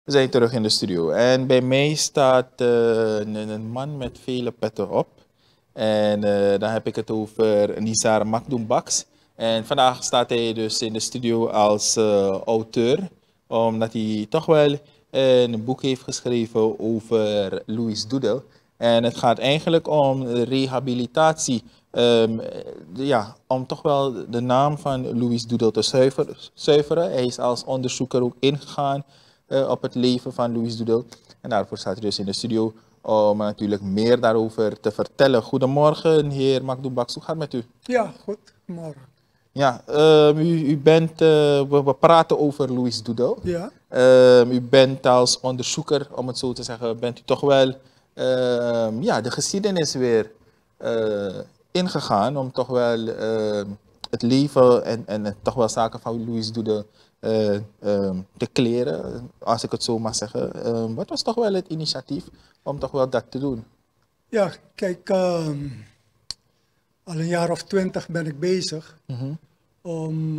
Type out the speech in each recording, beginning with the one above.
We zijn terug in de studio en bij mij staat een man met vele petten op. En dan heb ik het over Nizar Makdoum Baks. En vandaag staat hij dus in de studio als auteur, omdat hij toch wel een boek heeft geschreven over Louis Doedel. En het gaat eigenlijk om rehabilitatie, ja, om toch wel de naam van Louis Doedel te zuiveren. Hij is als onderzoeker ook ingegaan op het leven van Louis Doedel. En daarvoor staat hij dus in de studio om natuurlijk meer daarover te vertellen. Goedemorgen, heer Makdoum Baks. Hoe gaat het met u? Ja, goed. Morgen. Ja, u bent, we praten over Louis Doedel. Ja. U bent als onderzoeker, om het zo te zeggen, bent u toch wel ja, de geschiedenis weer ingegaan om toch wel het leven en toch wel zaken van Louis Doedel te kleren, als ik het zo mag zeggen. Wat was toch wel het initiatief om toch wel dat te doen? Ja, kijk, al een jaar of 20 ben ik bezig om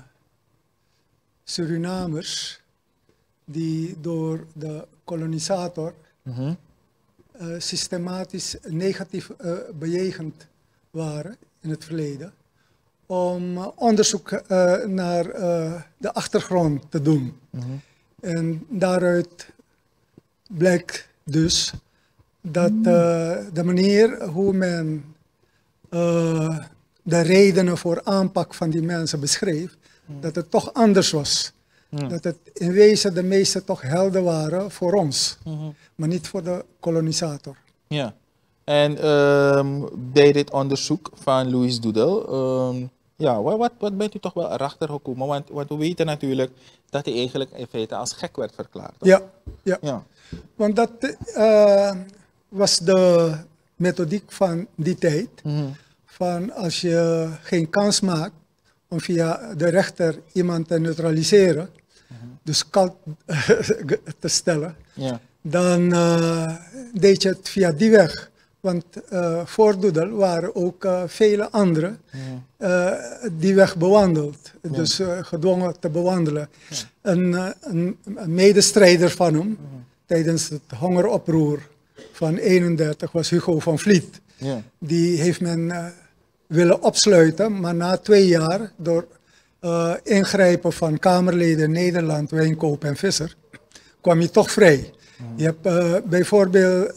Surinamers die door de kolonisator systematisch negatief bejegend waren in het verleden, om onderzoek naar de achtergrond te doen. En daaruit blijkt dus dat de manier hoe men de redenen voor aanpak van die mensen beschreef, dat het toch anders was. Dat het in wezen de meeste toch helden waren voor ons, maar niet voor de kolonisator. Ja, en bij dit onderzoek van Louis Doedel, ja, wat bent u toch wel erachter gekomen? Want we weten natuurlijk dat hij eigenlijk in feite als gek werd verklaard. Ja, ja. Ja. Want dat was de methodiek van die tijd. Van als je geen kans maakt om via de rechter iemand te neutraliseren, dus kalt te stellen, Ja. dan deed je het via die weg. Want voor Doedel waren ook vele anderen die weg bewandeld. Dus gedwongen te bewandelen. Een medestrijder van hem tijdens het hongeroproer van 31 was Hugo van Vliet. Ja. Die heeft men willen opsluiten, maar na 2 jaar door ingrijpen van Kamerleden Nederland, Wijnkoop en Visser, kwam hij toch vrij. Je hebt bijvoorbeeld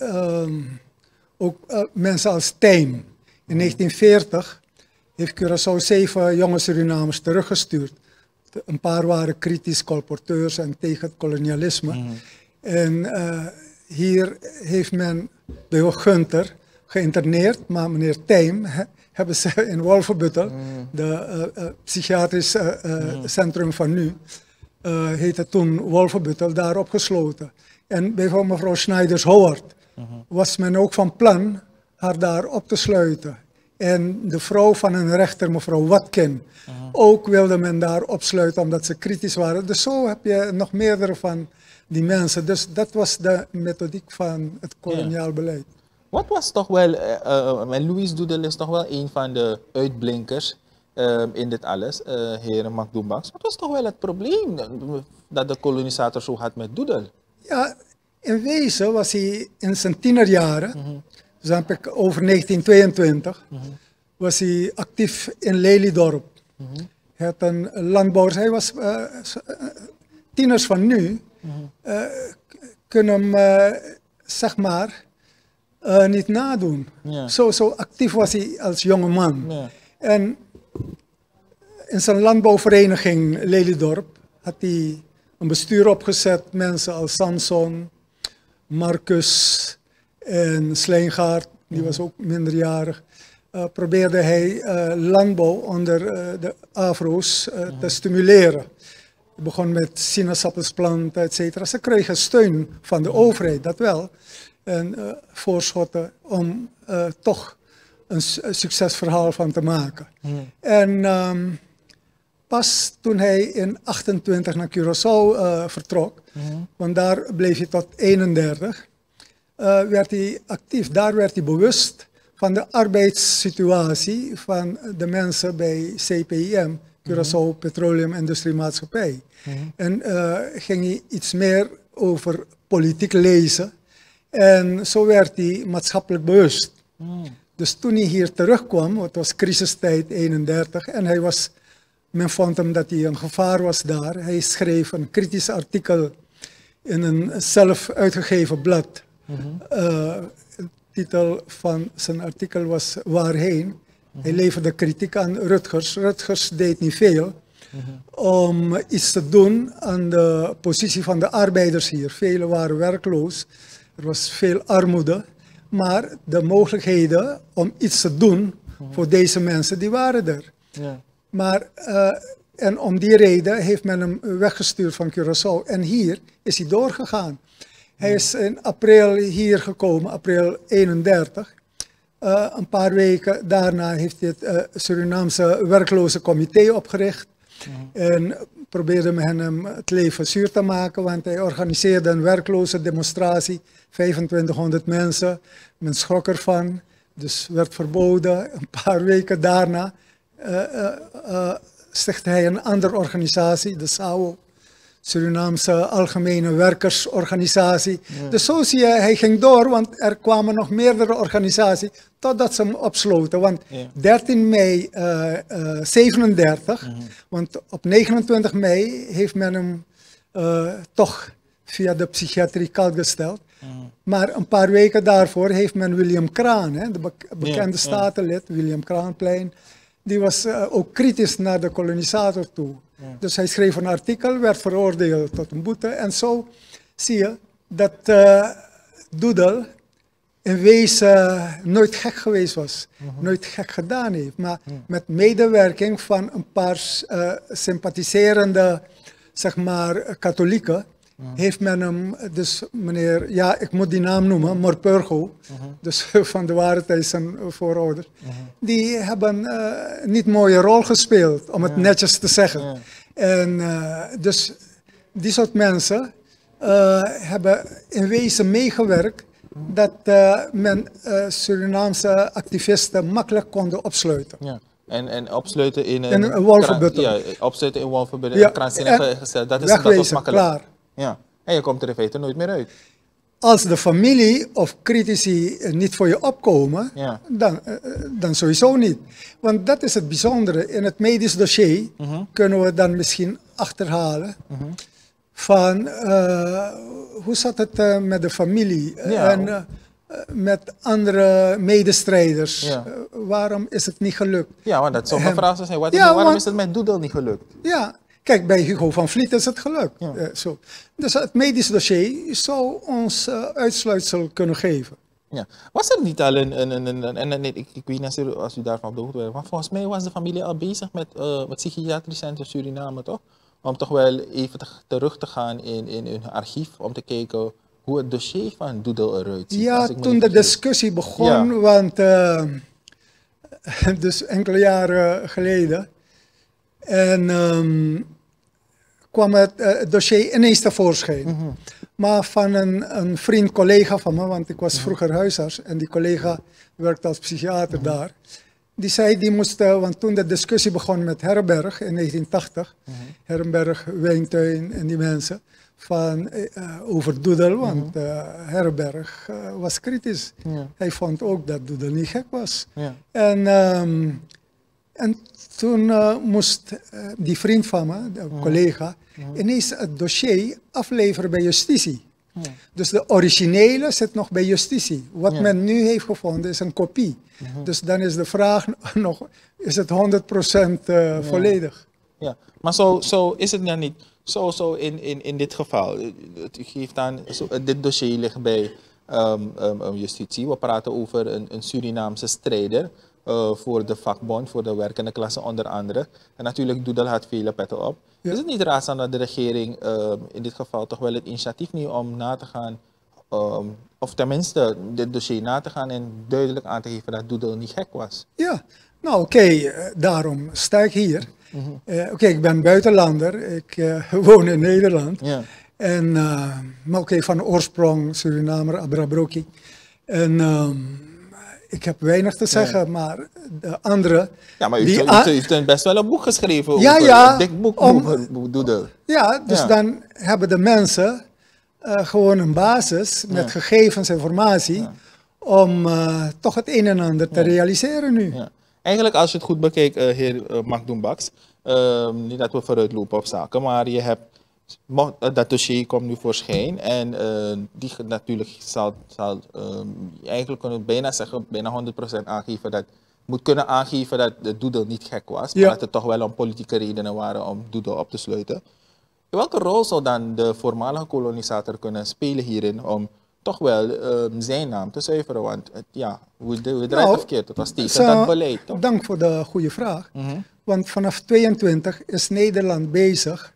ook mensen als Tijm. In 1940 heeft Curaçao 7 jonge Surinamers teruggestuurd. Een paar waren kritisch colporteurs en tegen het kolonialisme. En hier heeft men bij Gunther geïnterneerd, maar meneer Tijm hebben ze in Wolfenbüttel, de psychiatrisch centrum van nu, heette toen Wolfenbüttel, daar opgesloten. En bijvoorbeeld mevrouw Schneiders-Howard was men ook van plan haar daar op te sluiten. En de vrouw van een rechter, mevrouw Watkin, ook wilde men daar opsluiten omdat ze kritisch waren. Dus zo heb je nog meerdere van die mensen. Dus dat was de methodiek van het koloniaal beleid. Wat was toch wel, Louis Doedel is toch wel een van de uitblinkers in dit alles, heer Makdoum Baks. Wat was toch wel het probleem dat de kolonisator zo had met Doedel? Ja, in wezen was hij in zijn tienerjaren, dus dan heb ik over 1922, was hij actief in Lelydorp. Hij had een landbouwer, hij was, tieners van nu kunnen hem, zeg maar, niet nadoen. Ja. Zo actief was hij als jonge man. Ja. En in zijn landbouwvereniging Lelydorp had hij een bestuur opgezet, mensen als Samson, Marcus en Sleengaard, die was ook minderjarig. Probeerde hij landbouw onder de Afro's te stimuleren. Hij begon met sinaasappelsplanten, et cetera. Ze kregen steun van de overheid, dat wel. En voorschotten om toch een succesverhaal van te maken. En pas toen hij in 28 naar Curaçao vertrok, want daar bleef hij tot 31, werd hij actief. Daar werd hij bewust van de arbeidssituatie van de mensen bij CPIM, Curaçao Petroleum Industrie Maatschappij. En ging hij iets meer over politiek lezen. En zo werd hij maatschappelijk bewust. Dus toen hij hier terugkwam, het was crisistijd 31, en men vond hem dat hij een gevaar was daar. Hij schreef een kritisch artikel in een zelf uitgegeven blad. De titel van zijn artikel was Waarheen. Hij leverde kritiek aan Rutgers. Rutgers deed niet veel om iets te doen aan de positie van de arbeiders hier. Velen waren werkloos, er was veel armoede, maar de mogelijkheden om iets te doen voor deze mensen, die waren er. Ja. Maar, en om die reden heeft men hem weggestuurd van Curaçao. En hier is hij doorgegaan. Hij is in april hier gekomen, april 31. Een paar weken daarna heeft hij het Surinaamse werkloze comité opgericht. En probeerde men hem het leven zuur te maken, want hij organiseerde een werkloze demonstratie. 2500 mensen, men schrok ervan, dus werd verboden. Een paar weken daarna stichtte hij een andere organisatie, de SAO, Surinaamse Algemene Werkersorganisatie. Ja. Dus zo zie je, hij ging door, want er kwamen nog meerdere organisaties totdat ze hem opsloten. Want 13 mei 37, want op 29 mei heeft men hem toch via de psychiatrie koud gesteld. Maar een paar weken daarvoor heeft men William Kraan, de bekende statenlid, William Kraanplein, die was ook kritisch naar de kolonisator toe. Dus hij schreef een artikel, werd veroordeeld tot een boete. En zo zie je dat Doedel in wezen nooit gek geweest was. Nooit gek gedaan heeft. Maar met medewerking van een paar sympathiserende, zeg maar, katholieken, heeft men hem, dus meneer, ja, ik moet die naam noemen, Morpurgo, dus van de Warenheid zijn voorouders, die hebben niet een mooie rol gespeeld, om het netjes te zeggen. En dus die soort mensen hebben in wezen meegewerkt dat men Surinaamse activisten makkelijk konden opsluiten. Ja. En opsluiten in een Wolvenbuttel. Ja, opsluiten in Wolvenbuttel, Ja, krankzinnig gezet. Dat wegwezen, was makkelijk. klaar. Ja. En je komt er in feite nooit meer uit. Als de familie of critici niet voor je opkomen, dan sowieso niet. Want dat is het bijzondere. In het medisch dossier kunnen we dan misschien achterhalen van hoe zat het met de familie en met andere medestrijders. Waarom is het niet gelukt? Ja, want dat sommige vragen zijn. Waarom is het met Doedel niet gelukt? Ja. Kijk, bij Hugo van Vliet is het gelukt. Zo. Dus het medisch dossier zou ons uitsluitsel kunnen geven. Ja. Was er niet al ik weet niet als u daarvan op de hoogte bent, maar volgens mij was de familie al bezig met het psychiatrisch centrum Suriname, toch? Om toch wel even terug te gaan in hun archief, om te kijken hoe het dossier van Doedel eruit ziet. Ja, toen de discussie begon, want dus enkele jaren geleden, en kwam het dossier ineens tevoorschijn. Maar van een vriend, collega van me, want ik was vroeger huisarts en die collega werkte als psychiater daar. Die zei, die moest, want toen de discussie begon met Herberg in 1980, Herberg, Wijntuin en die mensen, over Doedel, want Herberg was kritisch. Hij vond ook dat Doedel niet gek was. En toen moest die vriend van me, de collega, ineens het dossier afleveren bij justitie. Dus de originele zit nog bij justitie. Wat men nu heeft gevonden is een kopie. Dus dan is de vraag nog, is het 100% volledig? Ja, maar zo is het dan niet. Zo in dit geval. U geeft aan, dit dossier ligt bij justitie. We praten over een Surinaamse strijder. Voor de vakbond, voor de werkende klasse onder andere. En natuurlijk Doedel had vele petten op. Is het niet raadzaam dat de regering in dit geval toch wel het initiatief neemt om na te gaan, of tenminste dit dossier na te gaan en duidelijk aan te geven dat Doedel niet gek was? Ja, nou oké, daarom sta ik hier. Oké, ik ben buitenlander, ik woon in Nederland. En, maar van oorsprong Surinamer, Abrabroki. En ik heb weinig te zeggen, maar de andere... Ja, maar u heeft best wel een boek geschreven over een dik boek over Doedel. Ja, dus dan hebben de mensen gewoon een basis met gegevens, informatie, om toch het een en ander te realiseren nu. Ja. Eigenlijk, als je het goed bekijkt, heer Magdoen Baks, niet dat we vooruitlopen op zaken, maar je hebt, dat dossier komt nu voor schijn en die natuurlijk zal eigenlijk kunnen we bijna zeggen, bijna 100% aangeven dat, moet kunnen aangeven dat de Doodle niet gek was, maar dat het toch wel om politieke redenen waren om Doodle op te sluiten. Welke rol zou dan de voormalige kolonisator kunnen spelen hierin om toch wel zijn naam te zuiveren? Want hoe draait het verkeerd? Het was tegen dat beleid, toch? Dank voor de goede vraag. Want vanaf 22 is Nederland bezig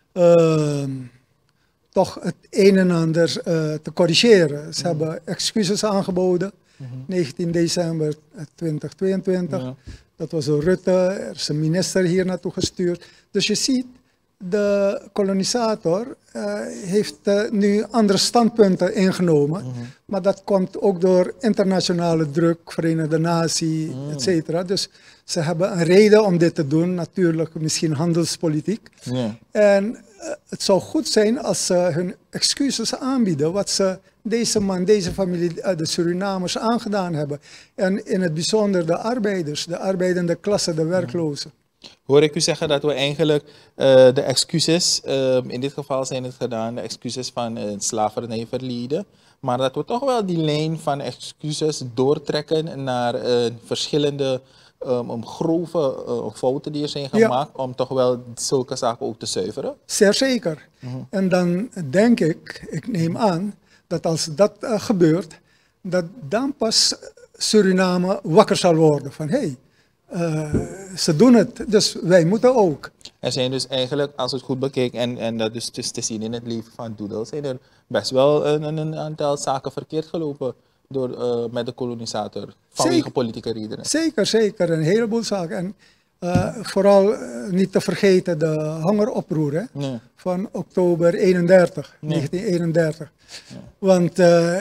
toch het een en ander te corrigeren. Ze hebben excuses aangeboden, 19 december 2022. Dat was door Rutte, er is een minister hier naartoe gestuurd. Dus je ziet, de kolonisator heeft nu andere standpunten ingenomen. Maar dat komt ook door internationale druk, Verenigde Naties, et cetera. Dus ze hebben een reden om dit te doen, natuurlijk misschien handelspolitiek. En het zou goed zijn als ze hun excuses aanbieden, wat ze deze man, deze familie, de Surinamers aangedaan hebben. En in het bijzonder de arbeiders, de arbeidende klasse, de werklozen. Hoor ik u zeggen dat we eigenlijk de excuses, in dit geval zijn het gedaan, de excuses van het slavernijverleden, maar dat we toch wel die lijn van excuses doortrekken naar verschillende grove fouten die er zijn gemaakt, om toch wel zulke zaken ook te zuiveren? Zeer zeker. En dan denk ik neem aan, dat als dat gebeurt, dat dan pas Suriname wakker zal worden van hey, ze doen het, dus wij moeten ook. Er zijn dus eigenlijk, als het goed bekijkt, en dat is dus te zien in het leven van Doodle, zijn er best wel een aantal zaken verkeerd gelopen met de kolonisator, vanwege politieke redenen. Zeker, zeker. Een heleboel zaken. En vooral niet te vergeten de hongeroproer van oktober 1931. Want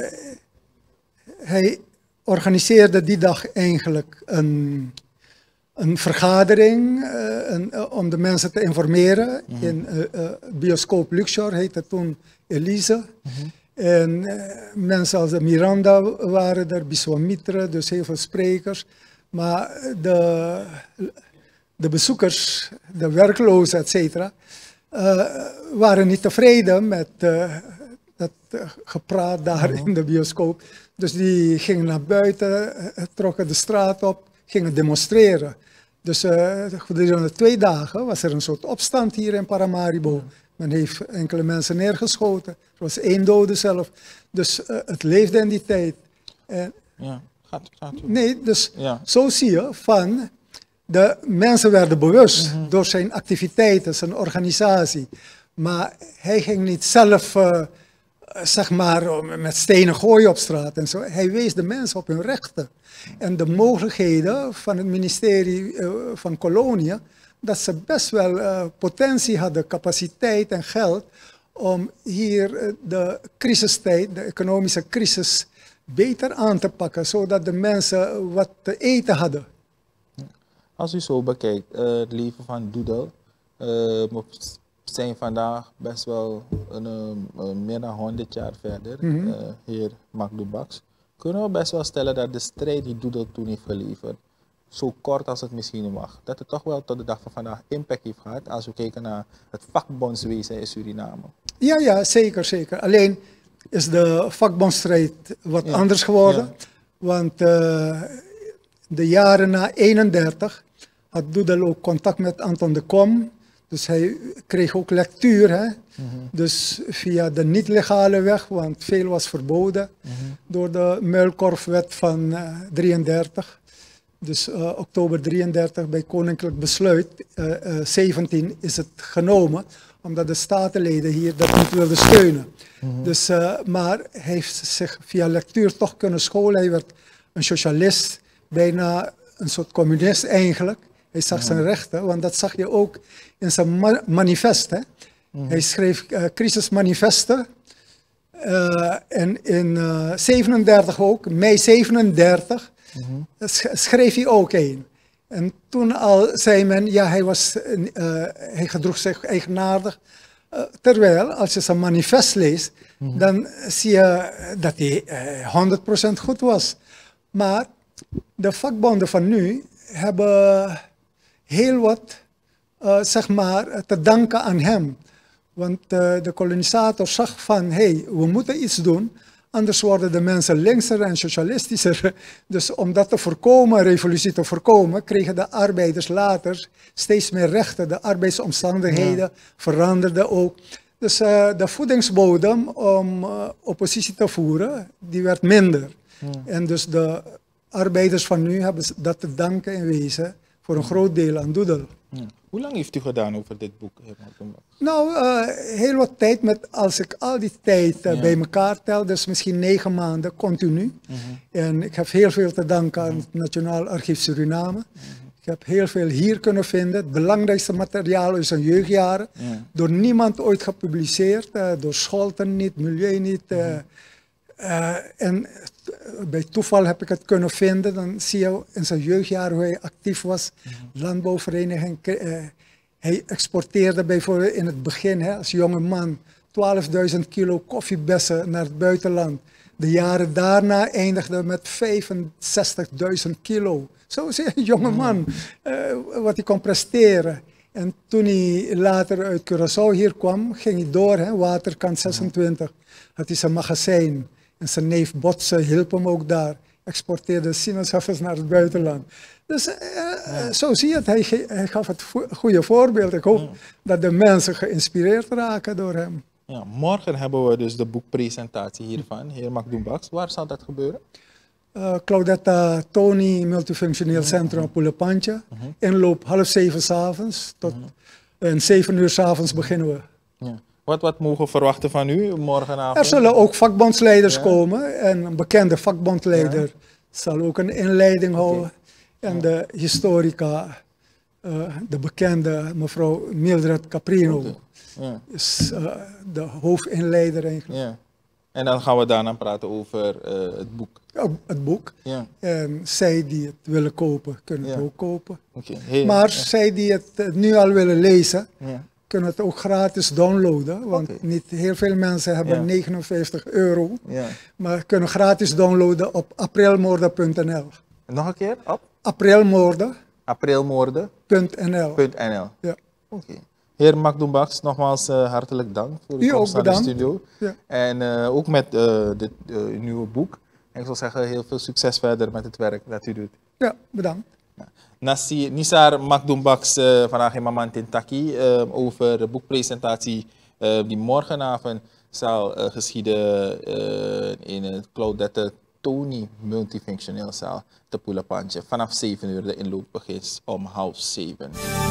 hij organiseerde die dag eigenlijk een vergadering om de mensen te informeren. In bioscoop Luxor heette toen Elise. En mensen als de Miranda waren er, Biswamitre, dus heel veel sprekers. Maar de bezoekers, de werklozen, et cetera, waren niet tevreden met dat gepraat daar in de bioscoop. Dus die gingen naar buiten, trokken de straat op, gingen demonstreren. Dus gedurende 2 dagen was er een soort opstand hier in Paramaribo. Men heeft enkele mensen neergeschoten. Er was 1 dode zelf. Dus het leefde in die tijd. Gaat u. Nee, dus zo zie je van de mensen werden bewust door zijn activiteiten, zijn organisatie. Maar hij ging niet zelf zeg maar met stenen gooien op straat en zo. Hij wees de mensen op hun rechten. En de mogelijkheden van het ministerie van Koloniën, dat ze best wel potentie hadden, capaciteit en geld om hier de crisistijd, de economische crisis, beter aan te pakken, zodat de mensen wat te eten hadden. Als u zo bekijkt, het leven van Doodle, we zijn vandaag best wel meer dan 100 jaar verder, heer Magdoen Baks. Kunnen we best wel stellen dat de strijd die Doodle toen heeft geleverd, zo kort als het misschien mag, dat het toch wel tot de dag van vandaag impact heeft gehad als we kijken naar het vakbondswezen in Suriname? Ja, zeker, zeker. Alleen is de vakbondsstrijd wat anders geworden. Want de jaren na 31 had Doodle ook contact met Anton de Kom. Dus hij kreeg ook lectuur. Dus via de niet-legale weg, want veel was verboden door de Muilkorfwet van 33. Dus oktober 33 bij koninklijk besluit 17 is het genomen, omdat de statenleden hier dat niet wilden steunen. Dus, maar hij heeft zich via lectuur toch kunnen scholen. Hij werd een socialist, bijna een soort communist eigenlijk. Hij zag zijn rechten, want dat zag je ook in zijn manifest. Hij schreef crisismanifesten. En in 37 ook, mei 37, schreef hij ook een. En toen al zei men, ja, hij gedroeg zich eigenaardig. Terwijl, als je zijn manifest leest, dan zie je dat hij 100% goed was. Maar de vakbonden van nu hebben heel wat zeg maar, te danken aan hem. Want de kolonisator zag van, hey, we moeten iets doen, anders worden de mensen linkser en socialistischer. Dus om dat te voorkomen, revolutie te voorkomen, kregen de arbeiders later steeds meer rechten. De arbeidsomstandigheden veranderden ook. Dus de voedingsbodem om oppositie te voeren, die werd minder. En dus de arbeiders van nu hebben dat te danken in wezen voor een groot deel aan Doedel. Hoe lang heeft u gedaan over dit boek? Nou, heel wat tijd, als ik al die tijd bij elkaar tel, dus misschien 9 maanden continu. En ik heb heel veel te danken aan het Nationaal Archief Suriname. Ik heb heel veel hier kunnen vinden. Het belangrijkste materiaal is zijn jeugdjaren. Door niemand ooit gepubliceerd, door Scholten niet, Milieu niet. En bij toeval heb ik het kunnen vinden. Dan zie je in zijn jeugdjaren hoe hij actief was. Landbouwvereniging. Hij exporteerde bijvoorbeeld in het begin als jonge man 12.000 kilo koffiebessen naar het buitenland. De jaren daarna eindigde met 65.000 kilo. Zo is hij een jonge man, wat hij kon presteren. En toen hij later uit Curaçao hier kwam, ging hij door, Waterkant 26. Had hij zijn magazijn. En zijn neef Botse hielp hem ook daar. Exporteerde sinaasappels naar het buitenland. Dus zo zie je het. Hij gaf het goede voorbeeld. Ik hoop dat de mensen geïnspireerd raken door hem. Ja, morgen hebben we dus de boekpresentatie hiervan, heer Makdoum Baks. Waar zal dat gebeuren? Claudetta Tony, Multifunctioneel Centrum Poelepantje. Inloop 6:30 s'avonds tot 7 uur 's avonds beginnen we. Ja. Wat mogen we verwachten van u morgenavond? Er zullen ook vakbondsleiders komen en een bekende vakbondleider zal ook een inleiding houden. En de historica, de bekende mevrouw Mildred Caprino, is de hoofdinleider eigenlijk. Ja. En dan gaan we daarna praten over het boek. Het boek. Ja. En zij die het willen kopen, kunnen het ook kopen. Maar zij die het nu al willen lezen, kunnen het ook gratis downloaden. Want niet heel veel mensen hebben 59 euro. Maar kunnen gratis downloaden op aprilmoorden.nl. Nog een keer? Op? Aprilmoorden.nl. Ja. Heer Makdoum Baks, nogmaals hartelijk dank voor uw komst naar de studio. Ja. En ook met dit nieuwe boek. En ik zal zeggen, heel veel succes verder met het werk dat u doet. Ja, bedankt. Nisar Makdoum Baks vandaag in Mamantintaki over de boekpresentatie die morgenavond zal geschieden in het Claudette Tony Multifunctioneel Zaal te Poelepantje. Vanaf 7 uur, de inloop begint om 6:30.